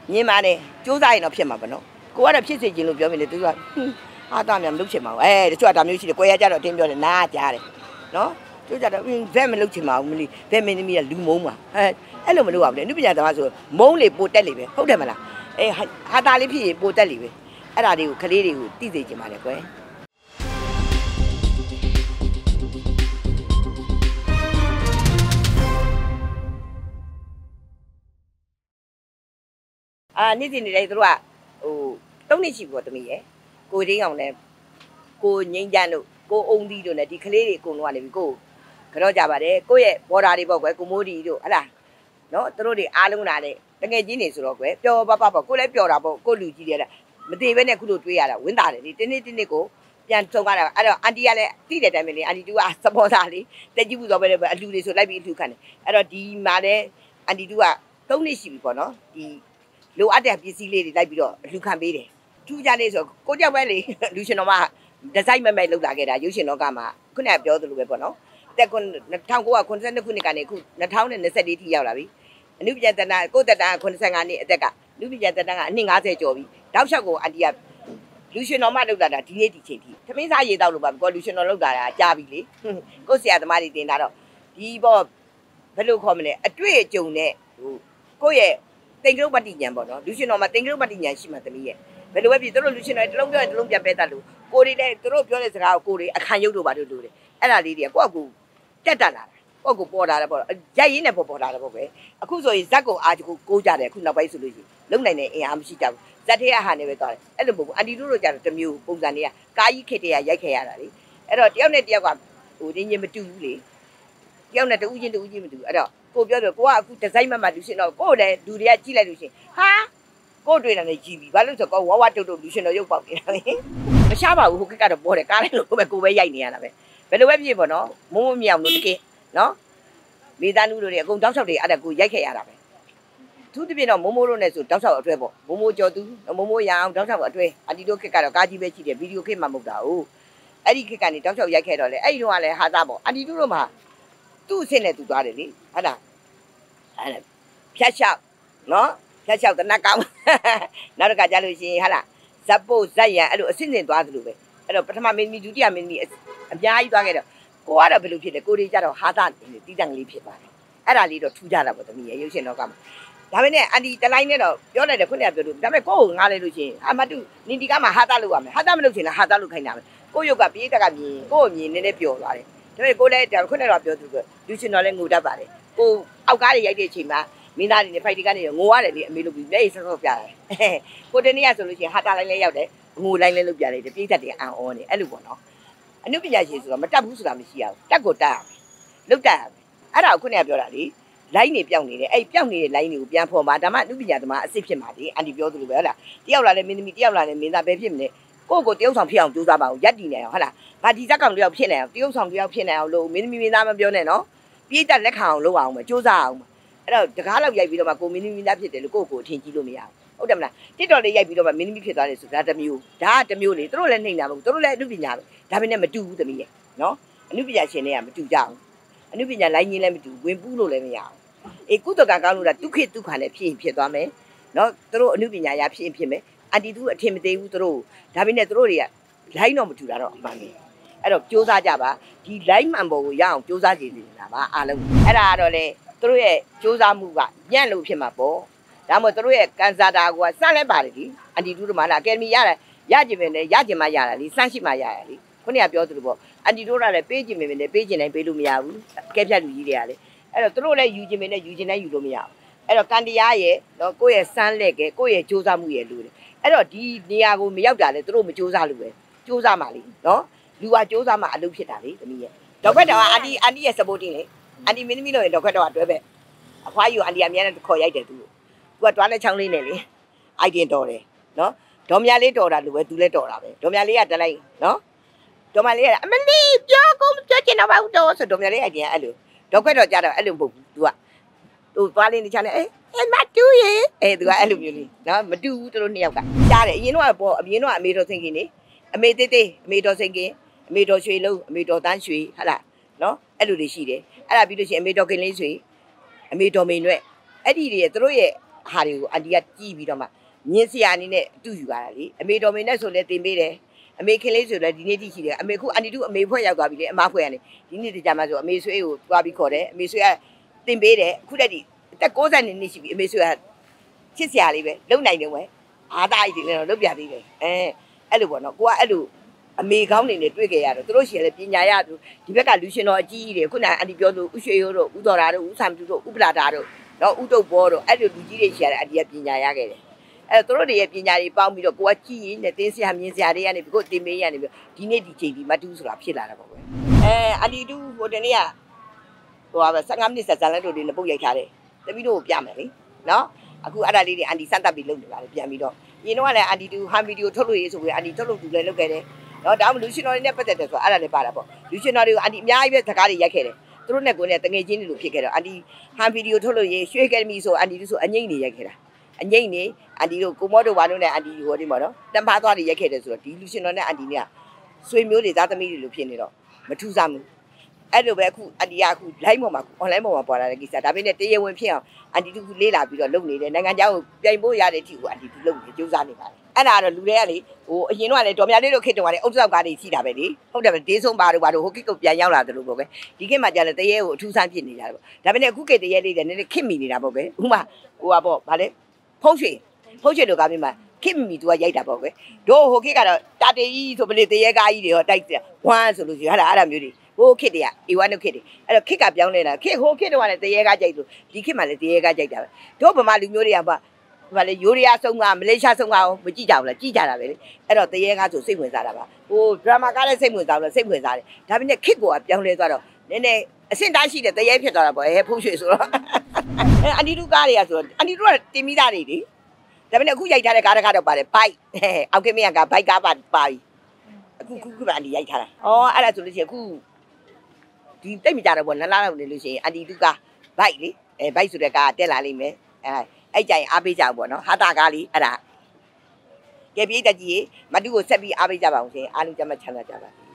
မြင်ပါတယ်စူးစမ်းရင်တော့ဖြစ်မှာပေါ့နော်ကိုကတော့ဖြစ်စေချင်လို့ပြောမိတယ်သူကဟာတာများမလုပ်ချင်ပါဘူးတချို့ကဒါမျိုးရှိတယ်ကိုရကြတော့အတင်းပြောတယ်နားကြားတယ်နော်သူကြတော့ဘက်မလုပ်ချင်ပါဘူးမလီဘက်မင်းသမီးကလူမုန်းပါအဲ့လိုမလုပ်ပါဘူးလေအနုပညာသမားဆိုမုန်းလေပိုတက်လေပဲဟုတ်တယ်မလားဟာတာလေးဖြစ်ရင်ပိုတက်လေပဲအဲ့ဒါတွေကိုကလေးတွေကိုသိစေချင်ပါတယ်ကွယ်နေ့စဉ်နေ့တိုင်းသူတို့က3နှစ်ရှိပြီပေါ့တမီးရယ်ကိုရင်းအောင်နဲ့ကိုငိမ့်ကြမ်းတို့ကိုအုံသီးတို့နဲ့ဒီကလေးတွေအကုန်လုံးကနေပြီကိုကြောကြပါတယ်ကိုရဲ့ဘော်ဒါတွေပေါ့ကွယ်ကိုမိုးဒီတို့ဟလားနော်သူတို့တွေအားလုံးလာတဲ့တငယ်ချင်းတွေဆိုတော့ကွယ်ပျော်ပပပေါ့ကိုလည်းပျော်တာပေါ့ကိုလူကြီးတွေကမသေးပဲနဲ့ခုလိုတွေးရတာဝင်းတာတယ်ဒီတနေ့ကိုပြန်ထုံရတာအဲ့တော့အန်တီကလည်းတိတဲ့တိုင်းပဲလေအန်တီတူကစပေါ်တာလေတက်ကြည့်ဘူးဆိုပဲအလူတွေဆိုလိုက်ပြီးအလူခံတယ်အဲ့တော့ဒီမှာလည်းအန်တီတူက3နှစ်ရှိပြီပေါ့နော်ဒီလိုအပ်တဲ့ပစ္စည်းလေးတွေလိုက်ပြီးတော့လူခံပေးတယ်ထူးခြားလေးဆိုကိုကြောက်ပဲလေလူရှင်တော်မှာဒီဇိုင်းမဲ့လောက်လာခဲ့တာရုပ်ရှင်တော်ကမှခုနကပြောသလိုပဲပေါ့နော်တက်1992ခုနှစ်ကနေအခု2024ထိရောက်လာပြီအနုပညာတနာကိုတက်တာ85နှစ်အသက်ကလူပညာတနာကအနှစ်50ကျော်ပြီတောက်လျှောက်ကိုအန်တီကလူရှင်တော်မှလောက်လာတာဒီနေ့ဒီချိန်ထိသမင်းစားရေတောက်လို့ပါကိုလူရှင်တော်လောက်လာတာကြားပြီလေကိုဆရာသမားတွေတင်တာတော့ဒီပေါ့ဘယ်လိုခေါ်မလဲအတွေ့အကြုံနဲ့ကိုရဲ့တင်ကရုပ်ပတိညာပေါ့နော်လူရှင်တော်မှာတင်ကရုပ်ပတိညာရှိမှသမီးရဲ့ဘယ်လိုပဲဖြစ်သူတို့လူရှင်တော်တလုံးပြောရင်တလုံးပြန်ပဲတတ်လို့ကိုတွေလည်းသူတို့ပြောတဲ့စကားကိုကိုတွေအခါရုပ်တို့ပါတို့လို့တယ်အဲ့ဒါလေးတွေကကိုယ့်အကူတက်တက်လာတာကိုယ့်ကိုပေါ်လာတယ်ပေါ့ရိုက်ရင်းနဲ့ပေါ်လာတယ်ပေါ့ပဲအခုဆိုရင်ဇက်ကိုအားကိုကြတယ်အခုနောက်ပိုင်းဆိုလို့ရှိရင်လုံနိုင်တဲ့အင်အားမရှိကြဘူးဇက်သေးဟာနေပဲသွားတယ်အဲ့လိုမဟုတ်ဘူးအန်တီတို့ကြတော့တမျိုးပုံစံတွေကကာကြီးခေတ္တရရိုက်ခဲ့ရတာလေအဲ့တော့တယောက်နဲ့တယောက်ကရင်းချင်းမတူဘူးလေတယောက်နဲ့တူးချင်းမတူအဲ့တော့ကိုပြောတယ်ကိုကအခုဒီဇိုင်းမှလူရှင်တော့ကိုလည်းလူတွေကကြည့်လိုက်လို့ရှင်ဟာကိုတွေ့တယ်နဲ့ကြည့်ပြီဘာလို့ဆိုတော့ဝဝတုတ်လူရှင်တော်ရုပ်ပေါက်နေတာလေမရှားပါဘူးဟိုကတော့ပေါ်တယ်ကားလိုက်လို့ပဲကိုပဲရိုက်နေရတာပဲဘယ်လိုပဲဖြစ်ပေါ့နော်မိုးမြောင်လို့တကယ်နော်မိသားစုတို့တွေအကုန်တောက်လျှောက်တွေအဲ့ဒါကိုရိုက်ခဲ့ရတာပဲသူတပြင်းတော့မိုးတို့နဲ့ဆိုတောက်လျှောက်အတွဲပေါ့မိုးကြော်သူမိုးရအောင်တောက်လျှောက်အတွဲအတီတို့ခက်ကတော့ကားကြီးပဲရှိတယ်ဗီဒီယိုခက်မှမဟုတ်တာဟုတ်အဲ့ဒီခက်ကနေတောက်လျှောက်ရိုက်ခဲ့တော့လေအဲ့ဒီတော့ကလည်းဟာသားပေါ့အတီတို့မှာသူ့အစ်စ်နဲ့သူသွားတယ်လေဟုတ်လားအဲ့ဖြတ်လျှောက်နော်ဖြတ်လျှောက်တနတ်ကောင်းနောက်တစ်ခါကြာလို့ရှိရင်ဟာလားဇက်ပို့ဇက်ရံအဲ့လိုအစ်စ်စင်သွားသလိုပဲအဲ့တော့ပထမမင်းမီဒုတိယမင်းမီအများကြီးသွားခဲ့တော့ကိုကတော့ဘယ်လိုဖြစ်လဲကိုတွေကြတော့ဟာသားတီးတန်ကလေးဖြစ်သွားတယ်အဲ့ဒါလေးတော့ထူးကြတာပေါ့သမီးရဲ့ရုပ်ရှင်တော့ကမှာဒါပေမဲ့အန်တီတလိုင်းနဲ့တော့ပြောလိုက်တယ်ခုနကပြောလို့ဒါပေမဲ့ကိုကိုငားလိုက်လို့ရှိရင်အမတူနင်ဒီကမှာဟာသားလုပ်ရမယ်ဟာသားမလုပ်ချင်လားဟာသားလုပ်ခိုင်းတာပဲကိုရုပ်ကပြေးတက်ကမြင်ကိုမြင်နည်းနည်းပျော်သွားတယ်ဒါပေမဲ့ကိုလည်းခုနကတော့ပြောသူကလူရှင်တော်လည်းငိုတတ်ပါတယ်ကိုအောက်ကားတွေရိုက်တဲ့အချိန်မှာမင်းသားတွေနဲ့ဖိုက်တီကနေငိုရတယ်လေအမေလုပ်ပြီးလက်ရဆော့ဆော့ပြတယ်ကိုတနေ့ကဆိုလို့ရှိရင်ဟာတာလိုင်းလည်းရောက်တယ်ငိုလိုင်းလည်းလုပ်ပြတယ်ပြိသက်တွေအံ့ဩနေအဲ့လိုပေါ့နော်အနုပညာရှင်ဆိုတော့မတတ်ဘူးဆိုတာမရှိရဘူးတက်ကိုတက်ရမယ်လုတ်တက်ရမယ်အဲ့ဒါကိုခုနကပြောတာလေလိုင်းနေပြောင်းနေတယ်အဲ့ပြောင်းနေတဲ့လိုင်းတွေကိုပြန်ဖော်ပါဒါမှအနုပညာသမားအစ်စ်ဖြစ်မှာလေအန်တီပြောသလိုပဲဟုတ်လားတယောက်လာလဲမင်းသမီးတယောက်လာလဲမင်းသားပဲဖြစ်မလဲကိုတယောက်ဆောင်ဖြစ်အောင်ကြိုးစားပါအောင်ရက်တည်နေအောင်ဟုတ်လားငါဒီဇက်ကောင်တယောက်ဖြစ်နေအောင်တယောက်ဆောင်တယောက်ဖြစ်နေအောင်လို့မင်းသမီးမင်းသားမပြောနဲ့နော်ပြည့်တက်လက်ခံအောင်လုပ်အောင်ပဲကြိုးစားအောင်အဲ့တော့တကားလောက်ရိုက်ပြီးတော့မှကိုမင်းသမီးသားဖြစ်တယ်လို့ကိုအထင်ကြီးလို့မရဘူးဟုတ်တယ်မလားတစ်တော်လေးရိုက်ပြီးတော့မှမင်းသမီးဖြစ်သွားတယ်ဆိုတာတစ်မျိုးဒါကတစ်မျိုးလေသူတို့လည်းနှိမ့်တာမဟုတ်သူတို့လည်းအနုပညာပဲဒါပေမဲ့မတူဘူးသမီးရဲ့နော်အနုပညာရှင်တွေကမတူကြဘူးအနုပညာလိုင်းကြီးလည်းမတူဝင်ပူးလို့လည်းမရဘူးအေးကုသကကောင်းလို့လားဒုက္ခဒုက္ခလည်းဖြစ်သွားမယ်နော်သူတို့အနုပညာရဖြစ်မယ်အန်တီသူအထင်မသေးဘူးသူတို့ဒါပေမဲ့သူတို့တွေကလိုင်းတော့မတူတာတော့အမှန်ပဲအဲ့တော့စူးစမ်းကြပါဒီလိုင်းမှန်ပေါ်ကိုရအောင်စူးစမ်းကြည့်နေတာပါအားလုံးအဲ့ဒါကတော့လေသူတို့ရဲ့စူးစမ်းမှုကညံ့လို့ဖြစ်မှာပေါ့ဒါမှမဟုတ်သူတို့ရဲ့ကန်စာတာကစမ်းလဲပါတယ်ဒီအန်တီတို့ကမှလားအကယ်ဒမီရတယ်ရကြင်မယ်လေရကြင်မှရတာလေစမ်းရှိမှရရလေခုနကပြောသလိုပေါ့အန်တီတို့ကလည်းပေးကြင်မယ်လေပေးကြင်တိုင်းပေးလို့မရဘူးအကဲဖြတ်လူကြီးတွေကလေအဲ့တော့သူတို့လည်းယူကြင်မယ်နဲ့ယူကြင်တိုင်းယူလို့မရဘူးအဲ့တော့ကန်တရားရဲ့တော့ကိုယ့်ရဲ့စမ်းလက်ကကိုယ့်ရဲ့စူးစမ်းမှုရဲ့လို့တယ်အဲ့တော့ဒီနေရာကိုမရောက်တာလေသူတို့မစူးစမ်းလို့ပဲစူးစမ်းပါလေနော်လူကစူးစမ်းမှအလုပ်ဖြစ်တာလေသမီးရဲ့တော့ခွက်တော့အန်တီရဲ့ supporting လေအန်တီမင်းသမီးလို့ရင်တော့ခွက်တော့အတွဲပဲအဖွားယူအန်တီအများနဲ့ခေါ်ရိုက်တယ်သူကတွားလက်ချောင်းလေးနဲ့လေအိုက်တင်တော်တယ်နော်ဒေါ်မြလေးတော်တာလို့ပဲသူလည်းတော်တာပဲဒေါ်မြလေးကတလိုက်နော်ဒေါ်မြလေးကအမလီပြောကုန်ပြောချင်တော့ဘူးတော့ဆိုဒေါ်မြလေးအိုက်တင်အဲ့လိုတော့ခွက်တော့ကြတော့အဲ့လိုမဟုတ်ဘူးသူကသူသွားလေးနေချာနေအေးမတူရဲ့သူကအဲ့လိုမျိုးလေးနော်မတူဘူးသူတို့နှစ်ယောက်ကကြားတယ်အရင်တော့ပေါ့အရင်တော့အမေတော်စင်ကင်းနေအမေတေးတေးအမေတော်စင်ကင်းအမေတော်ရွှေလုံးအမေတော်တန်းရွှေဟုတ်လားနော်အဲ့လိုတွေရှိတယ်အဲ့ဒါပြီးလို့ရှိရင်အမေတော်ကင်းလေးရွှေအမေတော်မိန်ရွက်အဲ့ဒီတွေသူတို့ရဲ့ဟာတွေကိုအန်တီကကြည့်ပြီးတော့မှမြင်းစရာအနေနဲ့တူယူရတာလေအမေတော်မေနဲ့ဆိုလဲတင်ပေးတယ်အမေခင်လေးဆိုလဲဒီနေ့တိရှိတယ်အမေခုအန်တီတို့အမေဖွဲ့ရောက်သွားပြီလေအမဖွဲ့ကနေဒီနေ့တကြမှာဆိုအမေဆွေးကိုတွားပြီးခေါ်တယ်အမေဆွေးကတင်ပေးတယ်အခုတည်းဒီတက်60နှစ်ရှိပြီအမေဆွေးကချစ်စရာလေးပဲလုံနိုင်တယ်ဝဲအားသားကြီးတွေလည်းလုံပြသေးတယ်အဲ့လိုပေါ့နော်ကိုကအဲ့လိုအမေကောင်းနေနဲ့တွေ့ကြရတော့သူတို့ရှိရလဲပညာရသူဒီဘက်ကလူရှင်တော်အကြီးကြီးတွေခုနကအန်တီပြောသူဥရွှေရိုးတို့ဥတော်ရာတို့ဥဆမ်တူတို့ဥပလာတာတို့တော့ဥတုတ်ဘောတို့အဲ့လိုလူကြီးတွေရှိရတဲ့အန်တီကပညာရခဲ့တယ်အဲ့တို့တွေရဲ့ပညာတွေပေါင်းပြီးတော့ကိုကကြည့်ရင်နဲ့တင်းစရာမြင်စရာတွေကနေပြီးကိုတင်မေးရနေပြီးဒီနေ့ဒီချိန်ဒီမတူးဆိုတာဖြစ်လာတာပေါ့ကွယ်အန်တီတူဟိုတနေ့ကဟိုပါ15မိနစ်ဇာတ်လမ်းတို့တွေနဲ့ပုတ်ရိုက်ထားတယ်တပီးတို့ကိုပြမယ်လေနော်အခုအဲ့ဒါလေးတွေအန်တီစမ်းသပ်ပြီးလုပ်နေပါတယ်ပြန်ပြီးတော့ရင်တော့လည်းအန်တီတူဟန်ဗီဒီယိုထုတ်လို့ရေးဆိုပြီးအန်တီထုတ်လို့တူလည်းလုပ်ခဲ့တယ်နော်ဒါမှလူရှင်တော်တွေနဲ့ပတ်သက်တယ်ဆိုတော့အဲ့ဒါလည်းပါတာပေါ့လူရှင်တော်တွေကိုအန်တီအများကြီးပဲစကားတွေရိုက်ခဲ့တယ်သူတို့နဲ့ကိုယ်နဲ့တငယ်ချင်းတွေလိုဖြစ်ခဲ့တော့အန်တီဟန်ဗီဒီယိုထုတ်လို့ရေးရွှေကယ်မီဆိုအန်တီတို့ဆိုအငိမ့်နေရိုက်ခဲ့တာအငိမ့်နေအန်တီတို့ကိုမောတို့ဘာတို့နဲ့အန်တီဟိုဒီမှာနော်တန်ဖားသွားတွေရိုက်ခဲ့တယ်ဆိုတော့ဒီလူရှင်တော်နဲ့အန်တီနဲ့ဆွေမျိုးတွေသားသမီးတွေလိုဖြစ်နေတော့မထူးဆန်းဘူးအဲ့လိုပဲအခုအန်တီကအခု live ပေါ်မှာ online ပေါ်မှာပေါ်လာတဲ့ကိစ္စဒါပေမဲ့တရားဝင်ဖြစ်အောင်အန်တီတို့လေးလာပြီးတော့လုပ်နေတယ်နိုင်ငံခြားကိုပြိုင်ဖို့ရတဲ့အထိကိုအန်တီတို့လုပ်နေကြိုးစားနေပါတယ်အဲ့ဒါတော့လူတွေကလေဟိုအရင်တော့လည်းတော်များလေးတို့ခေတ္တကလည်းအုပ်စုကားတွေရှိတာပဲလေဟုတ်တယ်ပဲဒေးဆုံးပါတို့ဘာတို့ဟိုကိကိုပြန်ရောက်လာတယ်လို့ပေါ့ပဲဒီခေတ်မှာကြာလဲတရေကိုအထူးဆန်းဖြစ်နေကြတယ်ပေါ့ဒါပေမဲ့အခုခေတ်တရေလေးတွေနည်းနည်းခစ်မိနေတာပေါ့ပဲဥမာဟိုပါပေါ့ဗာလေဖုံးရွှေတို့ကားပြီးမှခစ်မိသူကရိုက်တာပေါ့ပဲတို့ဟိုခေတ်ကတော့တာတေကြီးဆိုပလေတရေကားကြီးတွေဟောတိုက်ဝမ်းဆိုလို့ရှိရင်ဟာအဲ့မျိုးတွေဟိုခေတ်တွေကအေဝါနုခေတ်တွေအဲ့တော့ခေတ်ကပြောင်းနေတာခေတ်ဟိုခေတ်တော့လည်းတရေကားကြိုက်လို့ဒီခေတ်မှာလည်းတရေကားကြိုက်တာပဲတို့ဗမာလူမျိုးတွေကပါဘာလဲယူရီးယားဆုံးကမလေးရှားဆုံးကမကြည့်ကြဘူးလားကြည့်ကြတာပဲလေအဲ့တော့တရေကားဆိုစိတ်ဝင်စားတာပါဟိုဒရာမာကားလည်းစိတ်ဝင်စားလို့စိတ်ဝင်စားတယ်ဒါပေမဲ့ခေတ်ကပြောင်းလဲသွားတော့နည်းနည်းအဆင့်သားရှိတဲ့တရေဖြစ်သွားတာပေါ့ဖုန်းရွှေဆိုတော့အန်တီတို့ကားတွေကဆိုတော့အန်တီတို့ကတင်မိသားတွေလေဒါပေမဲ့အခုရိုက်ထားတဲ့ကားတစ်ခါတော့ပါတယ်ဘိုက်အောက်ကမင်းကဘိုက်ကားပါပြီအခုကအန်တီရိုက်ထားတာဩအဲ့ဒါဆိုလို့ရှိရင်အခုဒီတိတ်မကြတော့ဘောနလားလောက်နေလို့ရှိရင်အန်တီတို့ကဘိုက်လေဘိုက်ဆိုတဲ့ကားတက်လာလိမ့်မယ်အဲ့ကြိုင်အားပေးကြဘူးပေါ့နော်ဟာတာကားလေးအဲ့ဒါကဲပြေးတက်ကြီးမတူကိုဆက်ပြီးအားပေးကြပါအောင်ရှင်အားလုံးကြမ်းချမ်းသာကြပါစေ